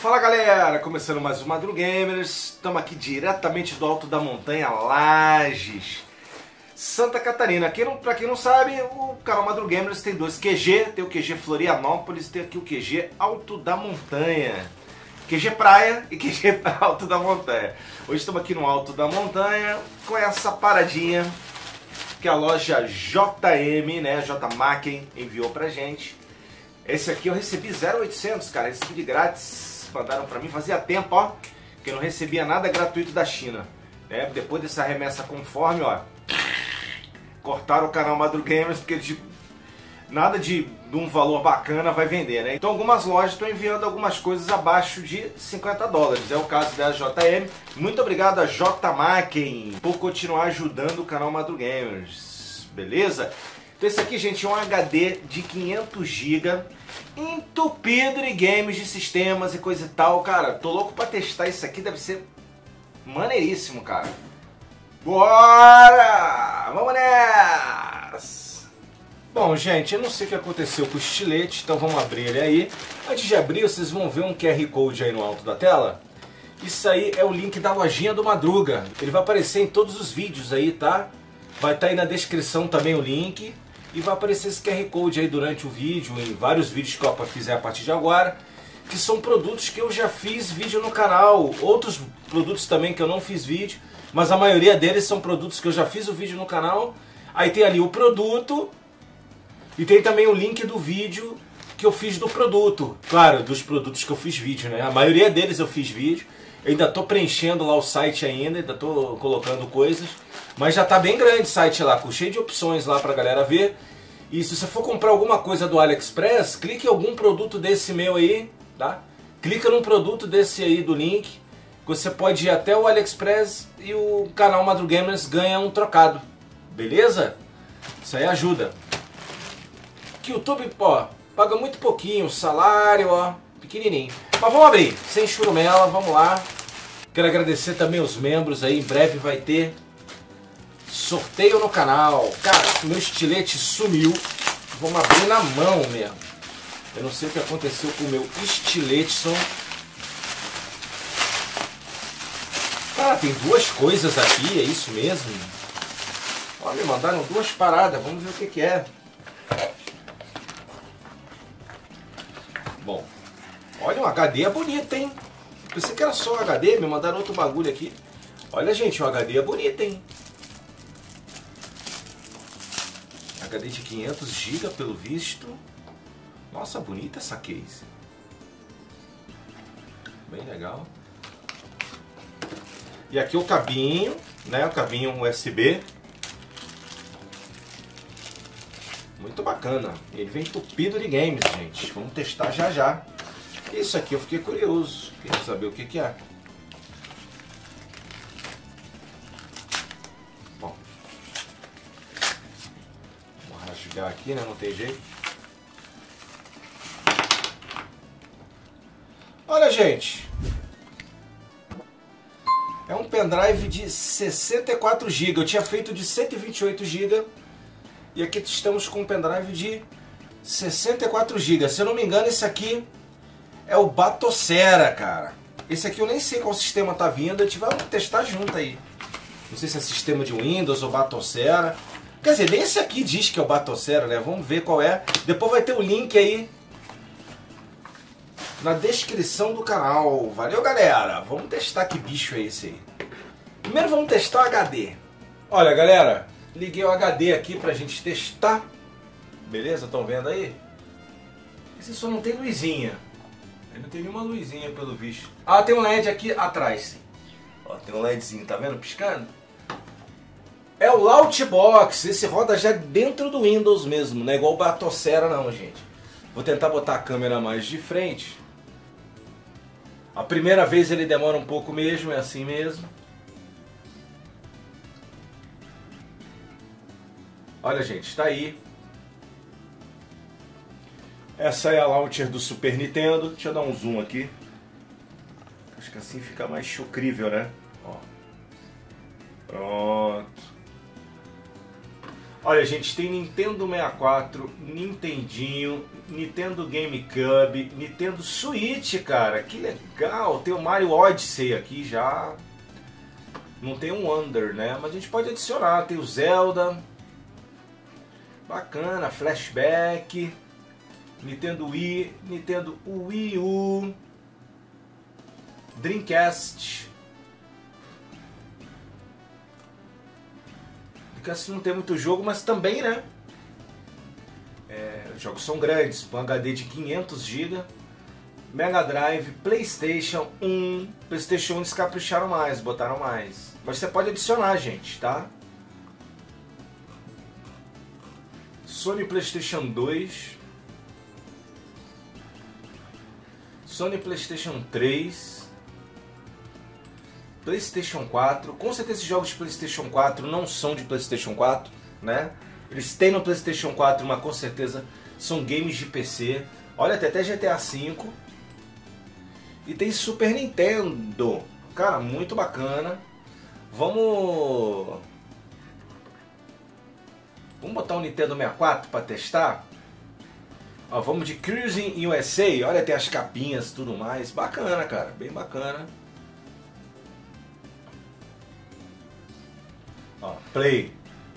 Fala galera, começando mais um Madru Gamers, estamos aqui diretamente do alto da montanha Lages, Santa Catarina. Pra quem não sabe, o canal Madru Gamers tem dois QG, tem o QG Florianópolis e tem aqui o QG Alto da Montanha. QG Praia e QG Alto da Montanha. Hoje estamos aqui no Alto da Montanha com essa paradinha que a loja JM, né, J Macken, enviou pra gente. Esse aqui eu recebi 0,800, cara, recebi de grátis. Mandaram pra mim, fazia tempo, ó, que eu não recebia nada gratuito da China, né? Depois dessa remessa conforme, ó, cortaram o canal Madru Gamers, porque nada de um valor bacana vai vender, né? Então algumas lojas estão enviando algumas coisas abaixo de 50 dólares, é o caso da JM. Muito obrigado a J Macken por continuar ajudando o canal Madru Gamers, beleza? Então esse aqui, gente, é um HD de 500 GB, entupido de games, de sistemas e coisa e tal. Cara, tô louco pra testar isso aqui, deve ser maneiríssimo, cara. Bora! Vamos nessa! Bom, gente, eu não sei o que aconteceu com o estilete, então vamos abrir ele aí. Antes de abrir, vocês vão ver um QR Code aí no alto da tela. Isso aí é o link da lojinha do Madruga. Ele vai aparecer em todos os vídeos aí, tá? Vai estar aí na descrição também o link. E vai aparecer esse QR Code aí durante o vídeo, em vários vídeos que eu fizer a partir de agora, que são produtos que eu já fiz vídeo no canal, outros produtos também que eu não fiz vídeo, mas a maioria deles são produtos que eu já fiz o vídeo no canal. Aí tem ali o produto e tem também o link do vídeo que eu fiz do produto, claro, dos produtos que eu fiz vídeo, né? A maioria deles eu fiz vídeo, eu ainda estou preenchendo lá o site ainda estou colocando coisas. Mas já tá bem grande o site lá, cheio de opções lá pra galera ver. E se você for comprar alguma coisa do AliExpress, clique em algum produto desse meu aí, tá? Clica num produto desse aí do link, que você pode ir até o AliExpress e o canal Madru Gamers ganha um trocado, beleza? Isso aí ajuda. Que o YouTube, ó, paga muito pouquinho, salário, ó, pequenininho. Mas vamos abrir, sem churumela, vamos lá. Quero agradecer também os membros aí, em breve vai ter sorteio no canal. Cara, meu estilete sumiu. Vamos abrir na mão mesmo. Eu não sei o que aconteceu com o meu estiletson. Cara, tem duas coisas aqui, é isso mesmo? Ó, me mandaram duas paradas, vamos ver o que que é. Bom, olha, um HD é bonito, hein? Pensei que era só HD, me mandaram outro bagulho aqui. Olha, gente, o HD é bonito, hein? HD de 500 GB pelo visto. Nossa, bonita essa case. Bem legal. E aqui o cabinho, né? O cabinho USB. Muito bacana. Ele vem entupido de games, gente. Vamos testar já já. Isso aqui eu fiquei curioso. Queria saber o que que é. Aqui, né? Não tem jeito. Olha, gente, é um pendrive de 64 GB. Eu tinha feito de 128 GB e aqui estamos com um pendrive de 64 GB. Se eu não me engano, esse aqui é o Batocera, cara. Esse aqui eu nem sei qual sistema tá vindo. A gente vai testar junto aí. Não sei se é sistema de Windows ou Batocera. Quer dizer, nem esse aqui diz que é o Batocera, né? Vamos ver qual é. Depois vai ter o link aí na descrição do canal. Valeu, galera. Vamos testar que bicho é esse aí. Primeiro vamos testar o HD. Olha, galera, liguei o HD aqui pra gente testar. Beleza? Estão vendo aí? Esse só não tem luzinha. Ele não tem nenhuma luzinha pelo visto. Ah, tem um LED aqui atrás, sim. Ó, tem um LEDzinho, tá vendo? Piscando. É o Launchbox, esse roda já dentro do Windows mesmo, não é igual o Batocera não, gente. Vou tentar botar a câmera mais de frente. A primeira vez ele demora um pouco mesmo, é assim mesmo. Olha, gente, está aí. Essa é a launcher do Super Nintendo. Deixa eu dar um zoom aqui. Acho que assim fica mais chucrível, né? Ó. Pronto. Olha, gente, tem Nintendo 64, Nintendinho, Nintendo GameCube, Nintendo Switch, cara, que legal. Tem o Mario Odyssey aqui já. Não tem um Wonder, né? Mas a gente pode adicionar. Tem o Zelda. Bacana, Flashback. Nintendo Wii, Nintendo Wii U. Dreamcast. Dreamcast não tem muito jogo, mas também, né? Os jogos são grandes, um HD de 500 GB, Mega Drive, PlayStation 1, PlayStation 1 eles capricharam mais, botaram mais. Mas você pode adicionar, gente, tá? Sony PlayStation 2, Sony PlayStation 3, PlayStation 4. Com certeza esses jogos de PlayStation 4 não são de PlayStation 4, né? Eles têm no PlayStation 4, mas com certeza são games de PC. Olha, tem até GTA V. E tem Super Nintendo. Cara, muito bacana. Vamos botar um Nintendo 64 para testar. Ó, vamos de Cruising USA. Olha, tem as capinhas e tudo mais. Bacana, cara. Bem bacana. Ó, Play.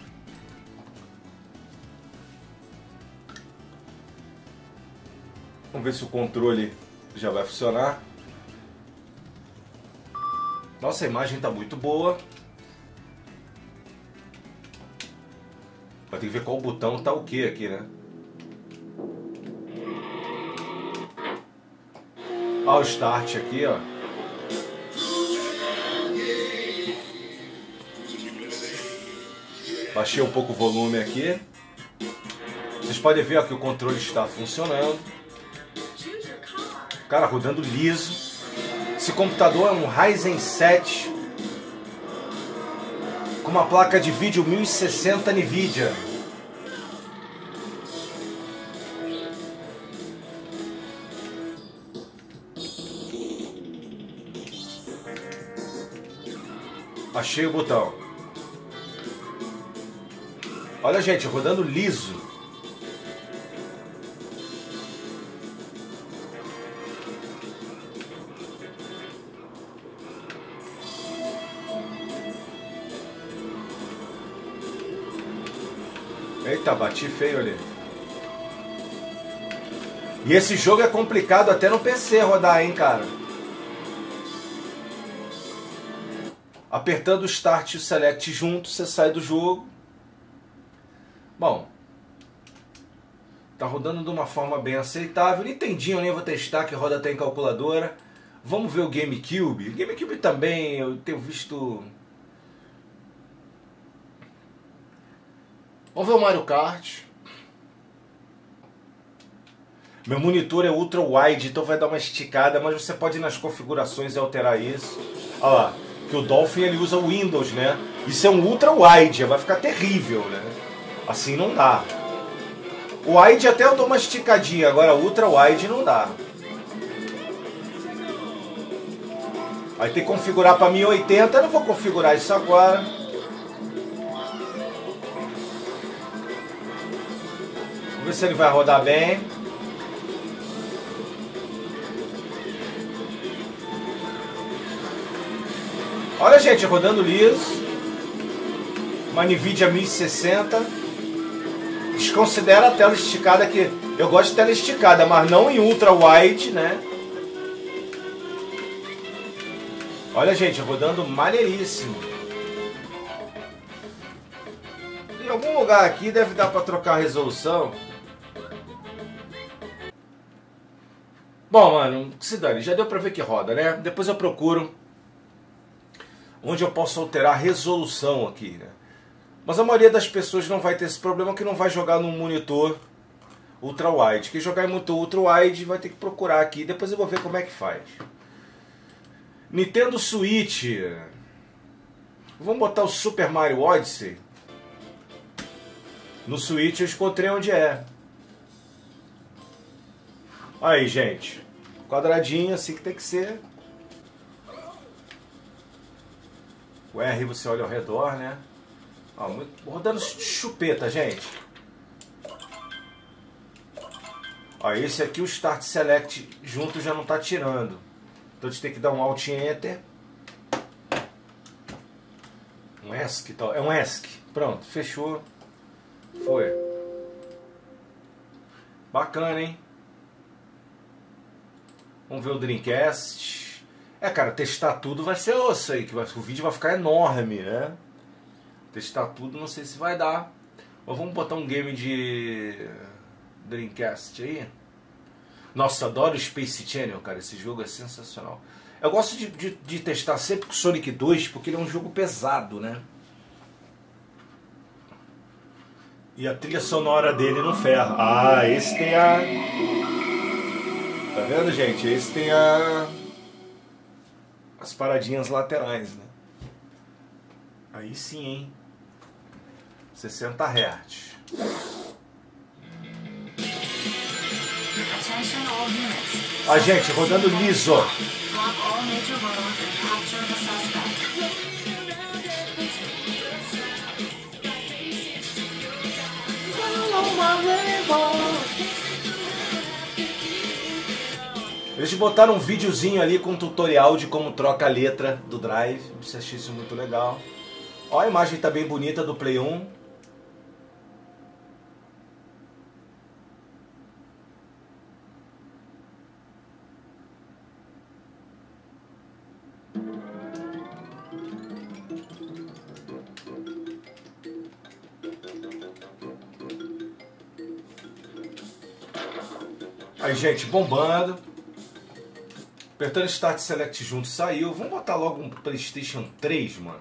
Vamos ver se o controle já vai funcionar. Nossa, a imagem está muito boa. Vai ter que ver qual botão tá o que aqui, né? Ó, o Start aqui, ó. Baixei um pouco o volume aqui. Vocês podem ver ó, que o controle está funcionando. Cara, rodando liso. Esse computador é um Ryzen 7 com uma placa de vídeo 1060 NVIDIA. Achei o botão. Olha, gente, rodando liso. Eita, bati feio ali. E esse jogo é complicado até no PC rodar, hein, cara. Apertando o Start e o Select junto, você sai do jogo. Bom, tá rodando de uma forma bem aceitável. Nintendinho, eu nem vou testar, que roda até em calculadora. Vamos ver o GameCube. GameCube também, eu tenho visto... Vamos ver o Mario Kart. Meu monitor é ultra wide, então vai dar uma esticada, mas você pode ir nas configurações e alterar isso. Olha lá, que o Dolphin ele usa o Windows, né? Isso é um ultra wide, vai ficar terrível, né? Assim não dá. O wide até eu dou uma esticadinha, agora ultra wide não dá. Aí tem que configurar para 1080, eu não vou configurar isso agora. Vamos ver se ele vai rodar bem. Olha, gente, rodando liso. Uma NVIDIA 1060. Desconsidera a tela esticada, que eu gosto de tela esticada, mas não em ultra wide, né? Olha, gente, rodando maneiríssimo. Em algum lugar aqui deve dar para trocar a resolução. Bom, mano, se dane, já deu para ver que roda, né? Depois eu procuro onde eu posso alterar a resolução aqui, né? Mas a maioria das pessoas não vai ter esse problema, que não vai jogar num monitor ultra wide. Quem jogar em monitor ultra wide vai ter que procurar aqui. Depois eu vou ver como é que faz. Nintendo Switch. Vamos botar o Super Mario Odyssey. No Switch eu encontrei onde é. Aí, gente. Quadradinho, assim que tem que ser. O R você olha ao redor, né? Ó, rodando chupeta, gente. Ó, esse aqui o Start Select junto já não está tirando. Então a gente tem que dar um Alt Enter. Um ESC, tal. É um ESC. Pronto, fechou. Foi. Bacana, hein? Vamos ver o Dreamcast. Cara, testar tudo vai ser osso aí, que o vídeo vai ficar enorme, né? Testar tudo não sei se vai dar. Mas vamos botar um game de Dreamcast aí. Nossa, adoro Space Channel, cara. Esse jogo é sensacional. Eu gosto de testar sempre com Sonic 2, porque ele é um jogo pesado, né? E a trilha sonora dele não ferra. Ah, esse tem a... Tá vendo, gente? Esse tem as paradinhas laterais, né? Aí sim, hein? 60 Hz. A gente rodando liso. Eles botaram um videozinho ali com um tutorial de como troca a letra do Drive. Eu achei isso muito legal. Ó, a imagem tá bem bonita do Play 1. Aí, gente, bombando. Apertando Start Select junto, saiu. Vamos botar logo um PlayStation 3, mano.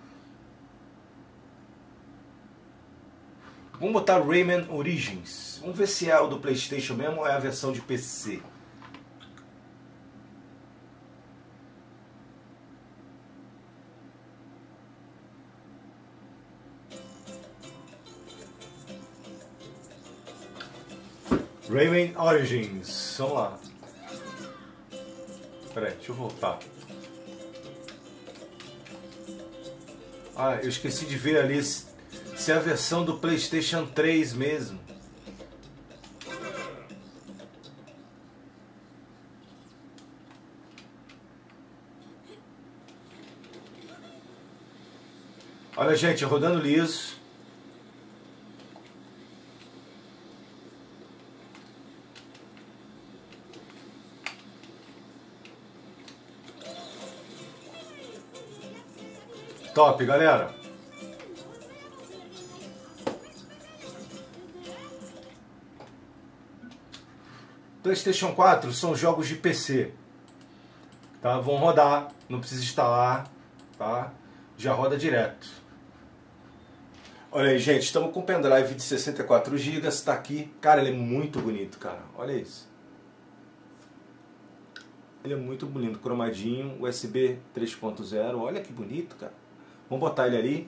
Vamos botar Rayman Origins. Vamos ver se é o do PlayStation mesmo ou é a versão de PC. Rayman Origins. Vamos lá. Pera aí, deixa eu voltar. Ah, eu esqueci de ver ali se é a versão do PlayStation 3 mesmo. Olha, gente, rodando liso. Top, galera. PlayStation 4 são jogos de PC, tá? Vão rodar, não precisa instalar, tá? Já roda direto. Olha aí, gente, estamos com um pendrive de 64 GB, está aqui. Cara, ele é muito bonito, cara. Olha isso. Ele é muito bonito, cromadinho, USB 3.0. Olha que bonito, cara. Vamos botar ele ali.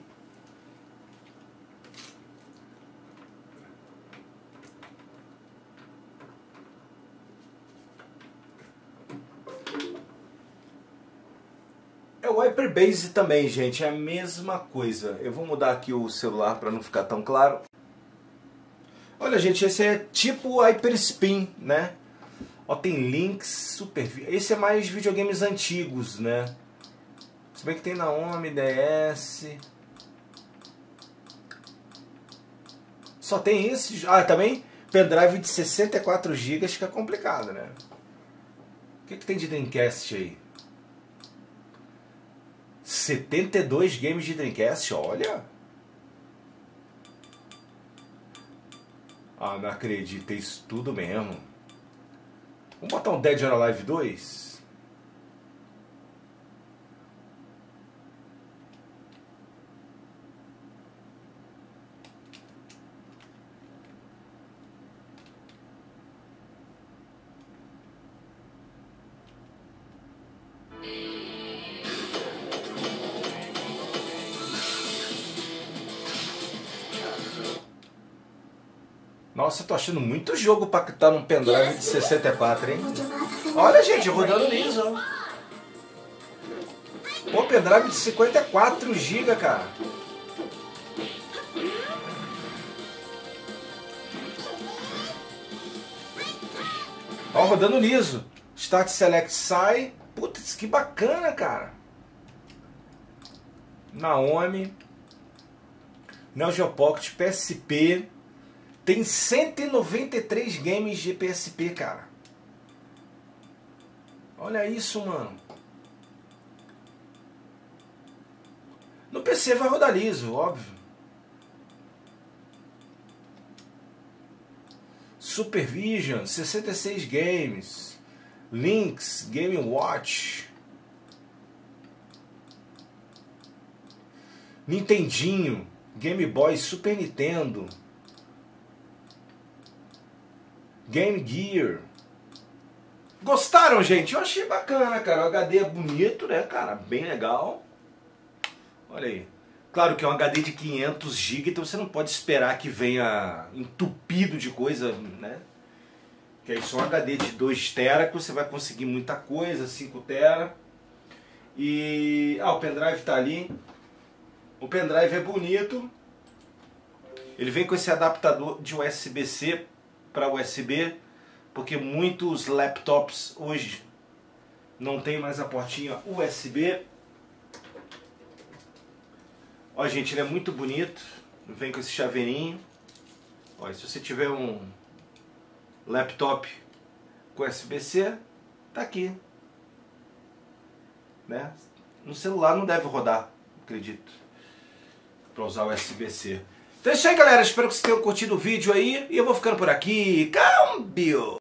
É o Hyperbase também, gente, é a mesma coisa. Eu vou mudar aqui o celular para não ficar tão claro. Olha, gente, esse é tipo Hyperspin, né? Ó, tem links super... Esse é mais videogames antigos, né? Se bem que tem Naomi, DS... Só tem esse... Ah, também pendrive de 64 GB que é complicado, né? O que tem de Dreamcast aí? 72 games de Dreamcast, olha! Ah, não acredito, é isso tudo mesmo. Vamos botar um Dead or Alive 2? Nossa, eu tô achando muito jogo pra estar num pendrive de 64, hein? Olha, gente, rodando liso, ó. Pô, pendrive de 54 GB, cara. Ó, rodando liso. Start Select sai. Putz, que bacana, cara. Naomi. Neo Geo Pocket, PSP. Tem 193 games de PSP, cara. Olha isso, mano. No PC vai rodar liso, óbvio. Supervision, 66 games. Lynx, Game Watch. Nintendinho, Game Boy, Super Nintendo. Game Gear. Gostaram, gente? Eu achei bacana, cara. O HD é bonito, né, cara? Bem legal. Olha aí. Claro que é um HD de 500 GB, então você não pode esperar que venha entupido de coisa, né? Que aí só um HD de 2 TB que você vai conseguir muita coisa, 5 TB. E... o pendrive tá ali. O pendrive é bonito. Ele vem com esse adaptador de USB-C para USB, porque muitos laptops hoje não tem mais a portinha USB. Ó, gente, ele é muito bonito. Vem com esse chaveirinho. Ó, se você tiver um laptop com USB-C, tá aqui, né? No celular não deve rodar, acredito, para usar o USB-C. Então é isso aí, galera. Espero que vocês tenham curtido o vídeo aí. E eu vou ficando por aqui. Câmbio!